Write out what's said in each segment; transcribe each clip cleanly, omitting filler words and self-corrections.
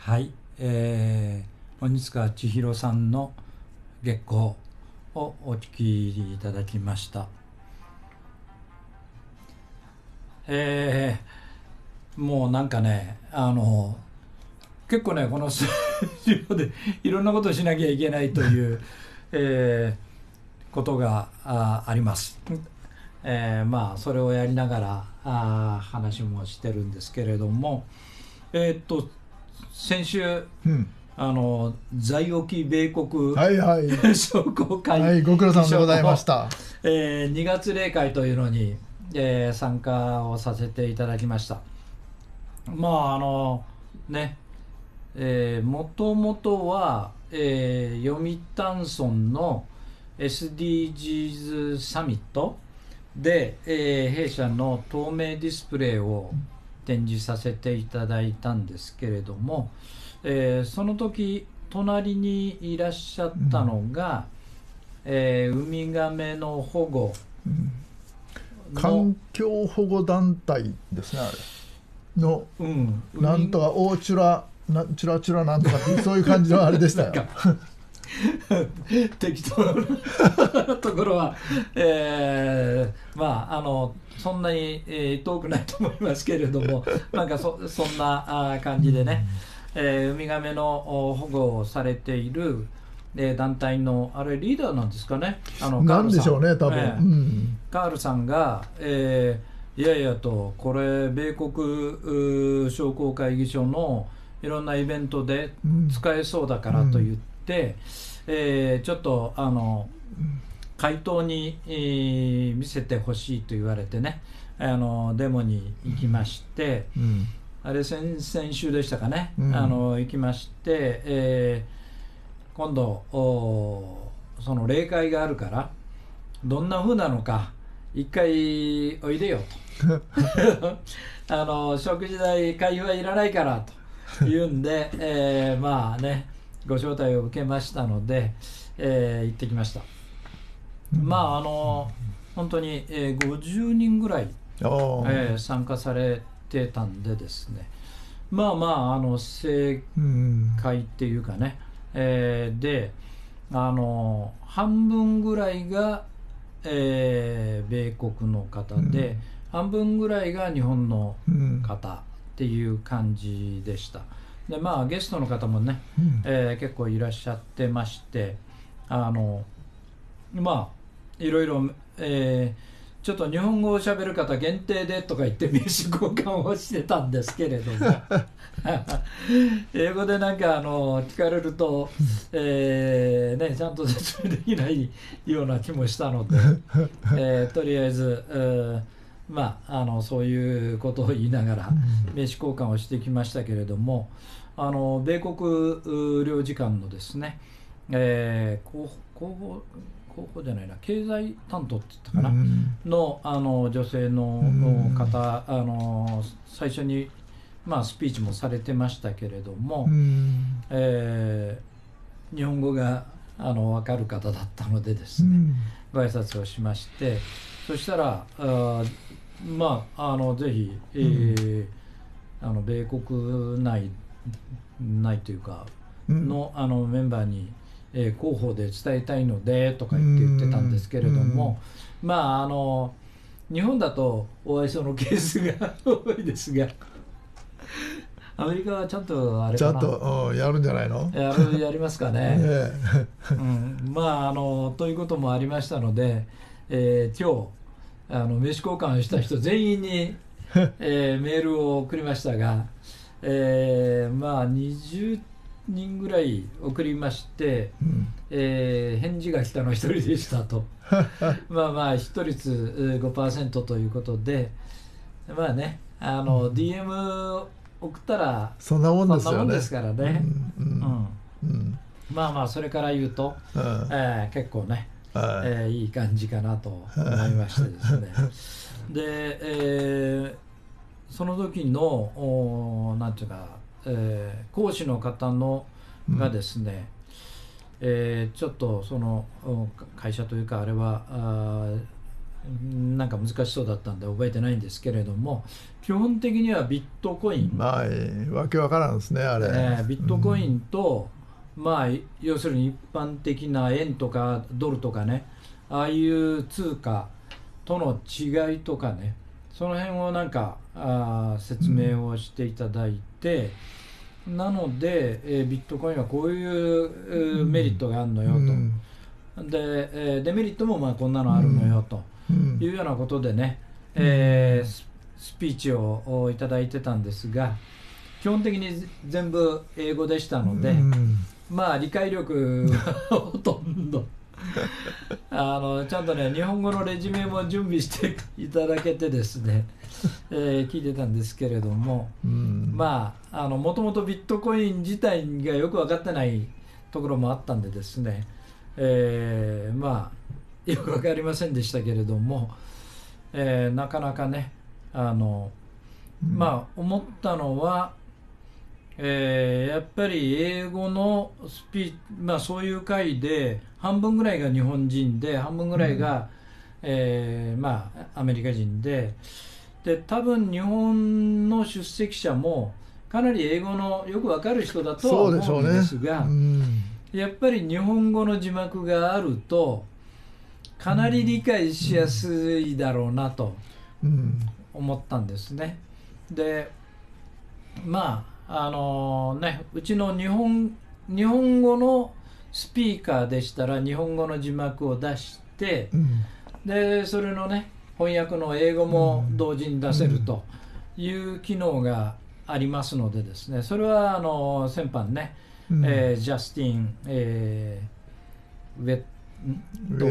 はい、鬼塚千尋さんの月光をお聞きいただきました。もうなんかね、結構ね、このスタジオでいろんなことをしなきゃいけないという、ことがあります。まあそれをやりながら話もしてるんですけれども、先週うん、 在沖米国はいはい、 商工会はい、ご苦労様でございまの、 した。 2月例会というのに、参加をさせていただきました。まあね、もともとは、読谷村の SDGs サミットで、弊社の透明ディスプレイを展示させていただいたんですけれども、その時隣にいらっしゃったのが、ウミガメの保護の、 環境保護団体ですね、あれの、なんとか大チュラチュラチュラなんとかってそういう感じのあれでしたよ。 適当なところは、まあそんなに、遠くないと思いますけれども、なんかそんな感じでね、ウミガメの保護をされている、団体のあれリーダーなんですかね、カなんールさん、 でしょうね、多分。 カールさんが、いやいやと、これ米国商工会議所のいろんなイベントで使えそうだからと言って、ちょっと回答に、見せてほしいと言われてね、デモに行きまして、あれ先々週でしたかね、行きまして、今度その例会があるからどんな風なのか一回おいでよと食事代会費はいらないからと言うんで、まあねご招待を受けましたので、行ってきました。まあ本当に、50人ぐらい、参加されてたんでですね、まあまあ正解っていうかね、で半分ぐらいが、米国の方で、半分ぐらいが日本の方っていう感じでした。でまあゲストの方もね、結構いらっしゃってまして、まあいろいろ、ちょっと日本語をしゃべる方限定でとか言って名刺交換をしてたんですけれども英語でなんか聞かれると、ね、ちゃんと説明できないような気もしたので、とりあえず、まあそういうことを言いながら名刺交換をしてきましたけれども、米国領事館のですね、広報じゃないな、経済担当って言ったかな、の女性の方、最初に、まあ、スピーチもされてましたけれども、日本語が分かる方だったのでですね、ご挨拶をしまして、そしたらまあぜひ、米国内というかの、メンバーに広報で伝えたいのでとか言ってたんですけれども、まあ日本だとお会いそのケースが多いですが、アメリカはちゃんとあれかな、 ちゃんとやるんじゃないの？ やりますかね。まあということもありましたので、今日名刺交換した人全員に、メールを送りましたが、まあ20人ぐらい送りまして、返事が来たの1人でしたとまあまあ一人率 5% ということで、まあねDM 送ったらそんなもんですよね。 ですからね。まあまあそれから言うと、結構ね、いい感じかなと思いましてですねで、その時のなんていうか、講師の方のがですね、ちょっとその会社というかあれはなんか難しそうだったんで覚えてないんですけれども、基本的にはビットコイン、 まあわけわからんですねあれ、 ビットコインと、まあ要するに一般的な円とかドルとかね、ああいう通貨との違いとかね、その辺をなんか説明をしていただいて、なので、ビットコインはこういうメリットがあるのよと、で、デメリットもまあこんなのあるのよというようなことでね、スピーチをいただいてたんですが、基本的に全部英語でしたので、まあ理解力はほとんどちゃんとね日本語のレジュメも準備していただけてですね、聞いてたんですけれども、まあもともとビットコイン自体がよく分かってないところもあったんでですね、まあよく分かりませんでしたけれども、なかなかねまあ思ったのは、やっぱり英語のまあそういう回で半分ぐらいが日本人で半分ぐらいが、まあアメリカ人で多分日本の出席者もかなり英語のよくわかる人だとは思うんですが、やっぱり日本語の字幕があるとかなり理解しやすいだろうなと思ったんですね。でまあうちの日本語のスピーカーでしたら日本語の字幕を出して、でそれのね翻訳の英語も同時に出せるという機能がありますのでですね、それは先般ね、ジャスティン、ウェット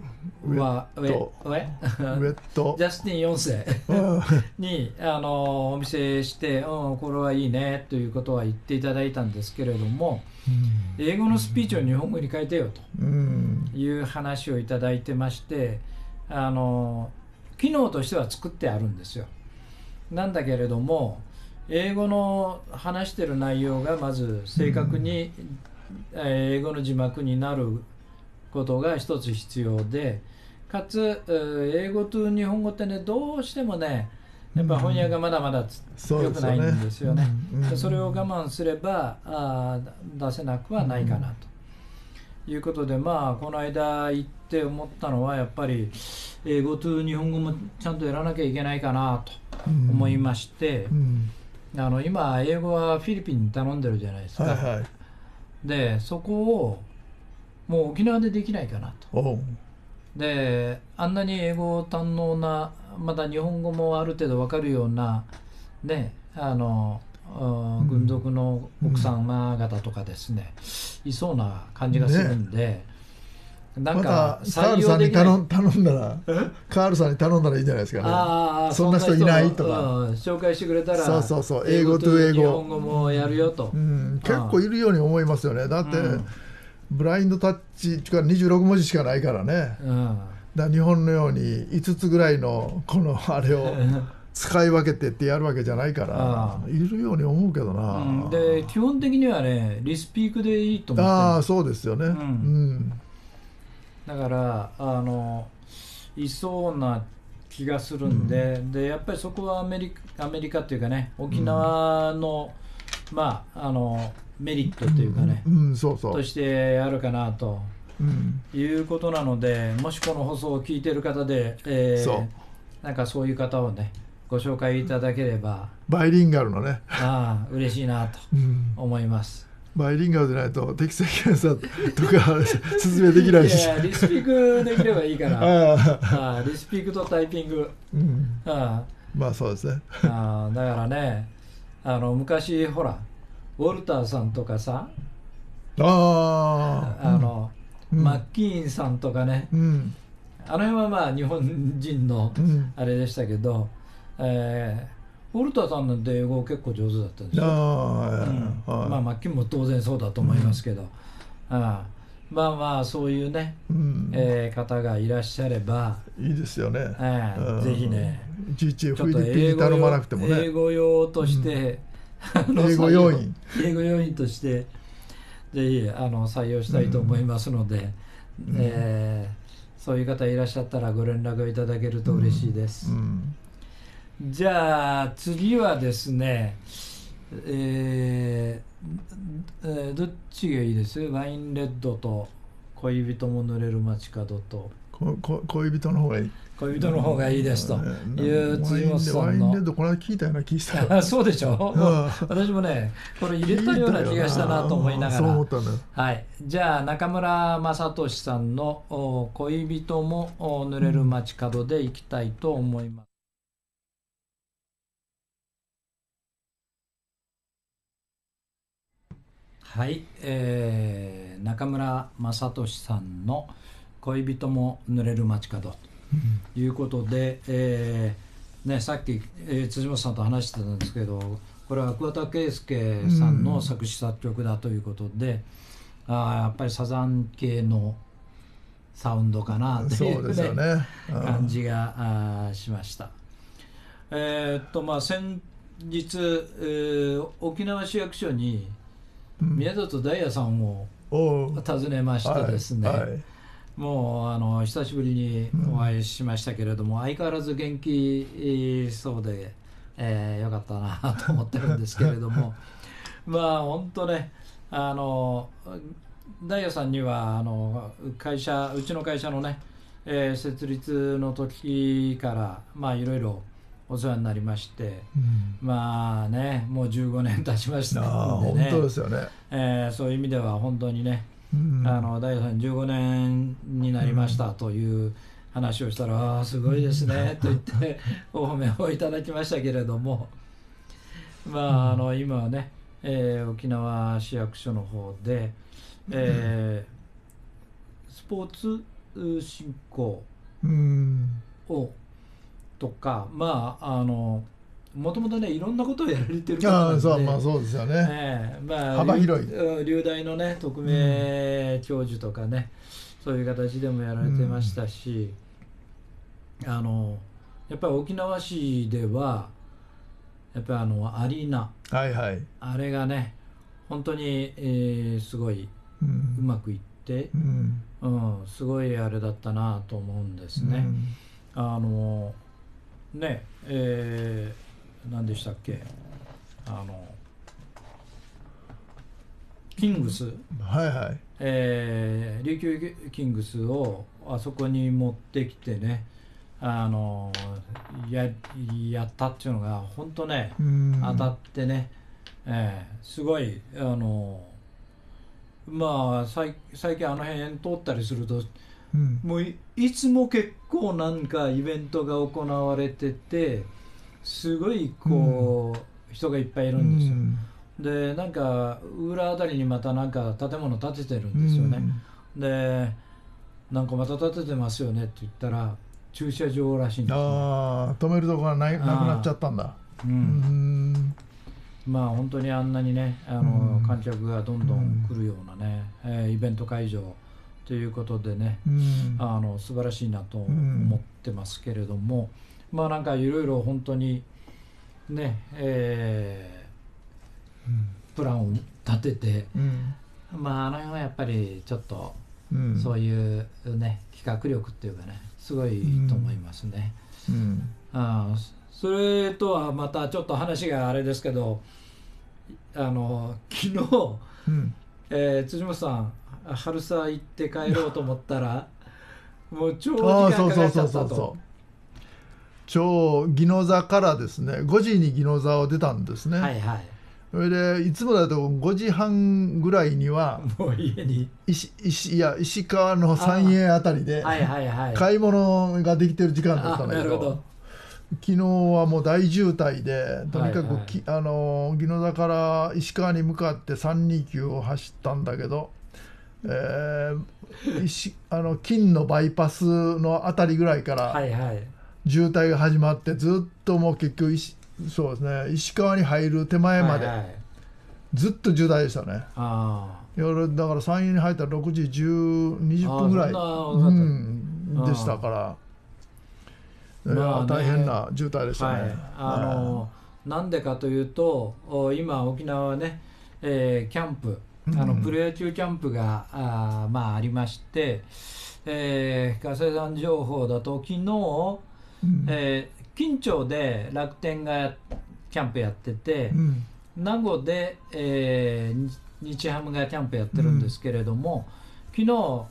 ジャスティン4世にお見せして、これはいいねということは言っていただいたんですけれども、英語のスピーチを日本語に変えてよという話をいただいてまして、機能としては作ってあるんですよ。なんだけれども英語の話してる内容がまず正確に英語の字幕になることが一つ必要で、かつ英語と日本語ってねどうしてもねやっぱ翻訳がまだまだ良くないんですよね。それを我慢すれば出せなくはないかなということで、まあこの間行って思ったのはやっぱり英語と日本語もちゃんとやらなきゃいけないかなと思いまして、今英語はフィリピンに頼んでるじゃないですか、でそこをもう沖縄でできないかなと。であんなに英語堪能なまだ日本語もある程度分かるようなね軍属の奥様方とかですね、いそうな感じがするんで、なんか採用できない。カールさんに頼んだらいいんじゃないですかね。そんな人いないとか、 紹介してくれたら英語と英語日本語もやるよと、 結構いるように思いますよね。だってブラインドタッチ26文字しかないからね、だから日本のように5つぐらいのこのあれを使い分けてってやるわけじゃないからいるように思うけどな、 で基本的にはねリスピークでいいと思ってる。 そうですよね、 だからいそうな気がするんで、でやっぱりそこはアメリカっていうかね沖縄の、まあメリットというかね、としてあるかなということなので、もしこの放送を聞いている方で、なんかそういう方をねご紹介いただければバイリンガルのね嬉しいなと思います。 バイリンガルでないと適正検査とか説明できないし、 リスピークできればいいからリスピークとタイピング、 まあそうですね。 だからね昔ほらウォルターさんとかさマッキーンさんとかね、あの辺はまあ日本人のあれでしたけど、ウォルターさんなんて英語結構上手だったんですよ。まあマッキーンも当然そうだと思いますけど、まあまあそういうね、方がいらっしゃればいいですよね。 ぜひねいちいちフィリピンに頼まなくてもね、 英語用として、 英語要員としてぜひ採用したいと思いますので、 そういう方いらっしゃったらご連絡をいただけると嬉しいです。じゃあ次はですね、どっちがいいです？ワインレッドと恋人も濡れる街角と恋人の方がいい。 恋人の方がいいですという辻本さんのワインレッドこの間聞いたような気した。 そうでしょ。私もねこれ入れたような気がしたなと思いながら。 そう思ったんだよ。 はい。じゃあ中村雅俊さんの恋人も濡れる街角でいきたいと思います。はい、中村雅俊さんの恋人も濡れる街角ということで、さっき、辻本さんと話してたんですけど、これは桑田佳祐さんの作詞作曲だということで、やっぱりサザン系のサウンドかなという、感じがしました。先日、沖縄市役所に宮里大也さんを訪ねましてですね、もう久しぶりにお会いしましたけれども、相変わらず元気そうで、よかったなと思ってるんですけれども本当ね、ダイヤさんにはうちの会社のね、設立の時からいろいろお世話になりまして、もう15年経ちましたのでね、 本当ですよね、 そういう意味では本当にね、ダイヤさん15年になりましたという話をしたら、すごいですねと言ってお褒めをいただきましたけれども、今はね、沖縄市役所の方で、スポーツ振興をとか、もともとねいろんなことをやられてる方なんで、 そうですよね、幅広い流大のね特命教授とかね、そういう形でもやられてましたし、やっぱり沖縄市ではやっぱりアリーナ、あれがね本当に、すごいうまくいって、すごいあれだったなと思うんですね。何でしたっけ、キングス、琉球キングスをあそこに持ってきてね、やったっていうのが本当ね、当たってね、すごい最近あの辺通ったりすると、もう いつも結構なんかイベントが行われてて、すごい人がいっぱいいるんですよ。でなんか裏あたりにまたなんか建物建ててるんですよね。でなんかまた建ててますよねって言ったら駐車場らしいんですよ。 止めるとこがなくなっちゃったんだ。 本当にあんなにね観客がどんどん来るようなね、イベント会場ということでね、素晴らしいなと思ってますけれども、なんかいろいろ本当にね、プランを立てて、あの辺はやっぱりちょっと、そういうね企画力っていうかね、すごいと思いますね。それとはまたちょっと話があれですけど、昨日、辻本さん春沢行って帰ろうと思ったらもう超時間かかっちゃったと。 宜野座からですね、5時に宜野座を出たんですね。それでいつもだと5時半ぐらいにはもう家に石川の三栄あたりで買い物ができてる時間だったんだけど、昨日はもう大渋滞で、とにかく宜野座から石川に向かって329を走ったんだけど、金のバイパスのあたりぐらいから渋滞が始まって、ずっともう結局そうですね、石川に入る手前までずっと渋滞でしたね。夜だから山陰に入ったら6時20分ぐらいでしたから、大変な渋滞でしたね。 なんでかというと、今沖縄はね、キャンププロ野球キャンプがまあありまして、加瀬さん情報だと昨日、金町で楽天がキャンプやってて、名護で、日ハムがキャンプやってるんですけれども、昨日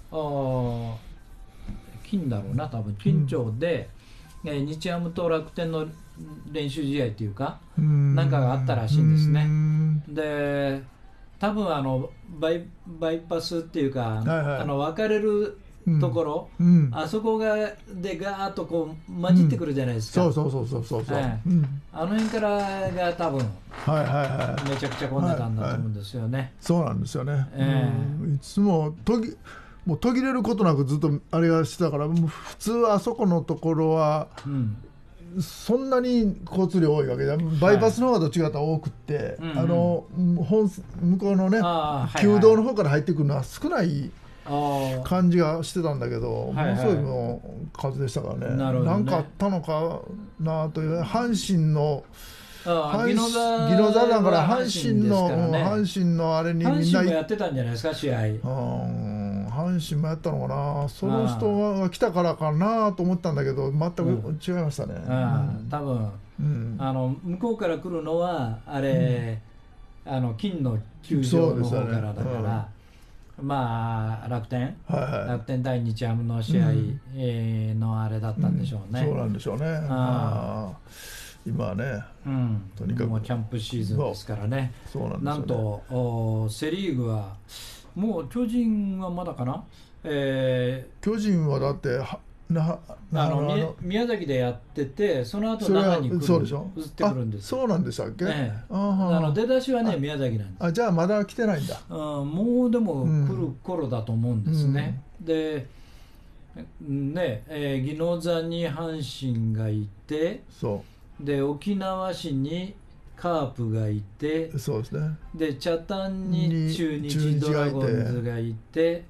金だろうな、多分金町で、日ハムと楽天の練習試合っていうかなんかがあったらしいんですね。で多分バイパスっていうか、分かれるところ、あそこでガーッとこう混じってくるじゃないですか。 そう、 あの辺からが多分、めちゃくちゃ混んでたんだと思うんですよね。 そうなんですよね。いつももう途切れることなくずっとあれがしてたから、もう普通あそこのところは、そんなに交通量多いわけで、バイパスの方がどっちかと多くって、向こうのね、旧道の方から入ってくるのは少ない感じがしてたんだけど、ものすごいもう数でしたからね。なんかあったのかなという、阪神の宜野座だから阪神のあれにみんな阪神もやってたんじゃないですか、試合。 阪神もやったのかな、その人が来たからかなと思ったんだけど、全く違いましたね。 多分、向こうから来るのはあれ、金の球場の方からだから、まあ楽天対日ハムの試合のあれだったんでしょうね。 そうなんでしょうね。今はね、 とにかくもうキャンプシーズンですからね。なんとセ・リーグはもう巨人はまだかな、 巨人はだって宮崎でやってて、その後長に移ってくるんです。 そうなんでしたっけ。 出だしはね宮崎なんです。 じゃあまだ来てないんだ。 もうでも来る頃だと思うんですね。でね、宜野座に阪神がいて、で沖縄市にカープがいて、 そうですね。 で北谷に中日ドラゴンズがいて、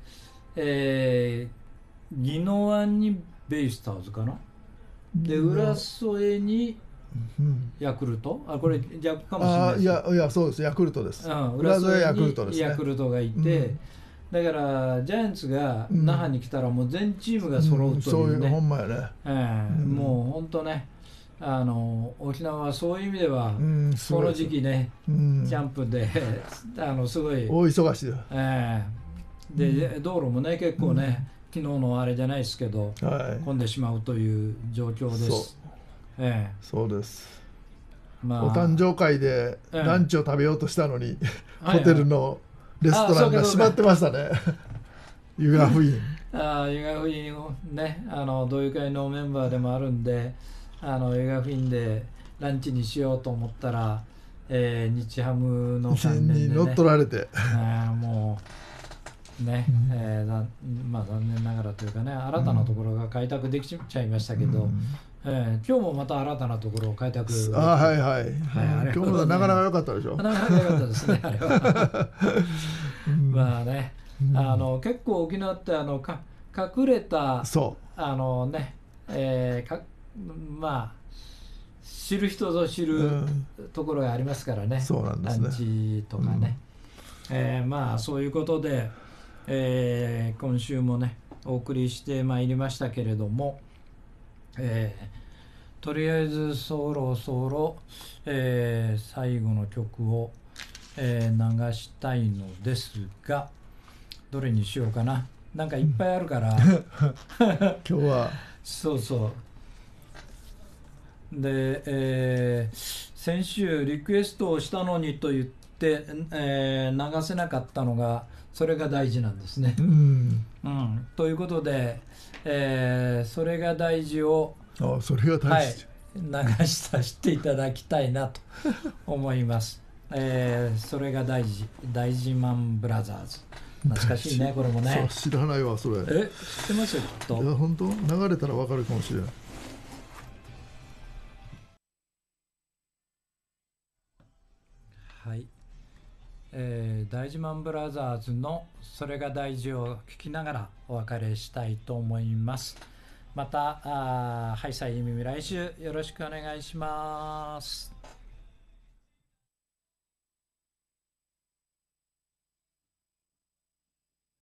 宜野湾にベイスターズかな。で浦添にヤクルト、これ逆かもしれないです。 いやそうです、ヤクルトです。 浦添にヤクルトがいて、だからジャイアンツが那覇に来たらもう全チームが揃うというね。 そういうほんまやね。 もう本当ね、沖縄はそういう意味ではこの時期ね、キャンプですごい大忙しいで、道路もね結構ね、昨日のあれじゃないですけど、混んでしまうという状況です。 そうです。お誕生会でランチを食べようとしたのに、ホテルのレストランが閉まってましたね。湯河府院。 湯河府院をね、同友会のメンバーでもあるんで、湯河府院でランチにしようと思ったら、日ハムの関連でね、 乗っ取られて、 もうね、まあ残念ながらというかね、新たなところが開拓できちゃいましたけど、今日もまた新たなところを開拓。 今日もなかなか良かったでしょ。 なかなか良かったですね、あれは。まあね、結構沖縄って隠れたまあ知る人ぞ知るところがありますからね。 そうなんですね。 ランチとかね。まあそういうことで、今週もねお送りしてまいりましたけれども、とりあえずそろそろ、最後の曲を、流したいのですが、どれにしようかな。なんかいっぱいあるから今日はそうで、先週リクエストをしたのにと言って、流せなかったのがそれが大事なんですね。ということで、それが大事をそれが大事、 流させていただきたいなと思います。それが大事マンブラザーズ。懐かしいね、これもね。 知らないわ、それ。 知ってますよ、きっと。 いや、本当流れたらわかるかもしれない。 はい。大事マンブラザーズのそれが大事を聞きながらお別れしたいと思います。また、ハイサイミミ来週よろしくお願いします。